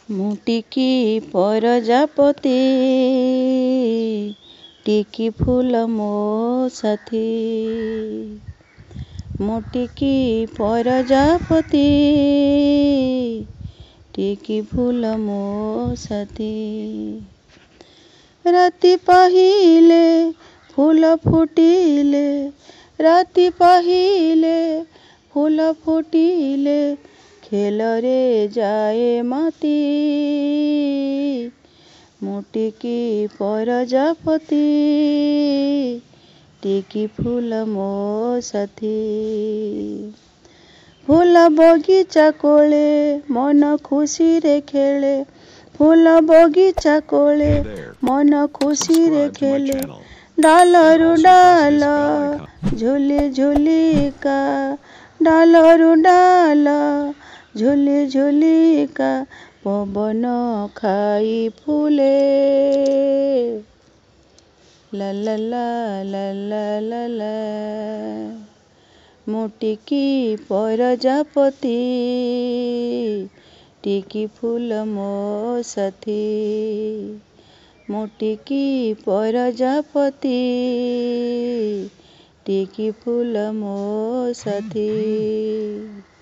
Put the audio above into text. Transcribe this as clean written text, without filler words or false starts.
ମୁଁ ଟିକି ପ୍ରଜାପତି, ଟିକି ଫୁଲ ମୋ ସାଥୀ। ମୁଁ ଟିକି ପ୍ରଜାପତି, ଟିକି ଫୁଲ ମୋ ସାଥୀ। ରାତି ପାହିଲେ ଫୁଲ ଫୁଟିଲେ, ରାତି ପାହିଲେ ଫୁଲ ଫୁଟିଲେ, ଖେଳରେ ଯାଏ ମାତି। ମୁଁ ଟିକି ପ୍ରଜାପତି, ଟିକି ଫୁଲ ମୋ ସାଥୀ। ଫୁଲ ବଗିଚା କୋଳେ ମନ ଖୁସିରେ ଖେଳେ, ଫୁଲ ବଗିଚା କୋଳେ ମନ ଖୁସିରେ ଖେଳେ। ଡାଲରୁ ଡାଲ ଝୁଲି ଝୁଲିକା, ଡାଲରୁ ଡାଲ ଝୁଲି ଝୁଲିକା, ପବନ ଖାଇ ଫୁଲେ। ଲା ଲା ଲା ଲା ଲା ଲା ଲା। ମୁଁ ଟିକି ପ୍ରଜାପତି, ଟିକି ଫୁଲ ମୋ ସାଥୀ। ମୁଁ ଟିକି ପ୍ରଜାପତି, ଟିକି ଫୁଲ ମୋ ସାଥୀ।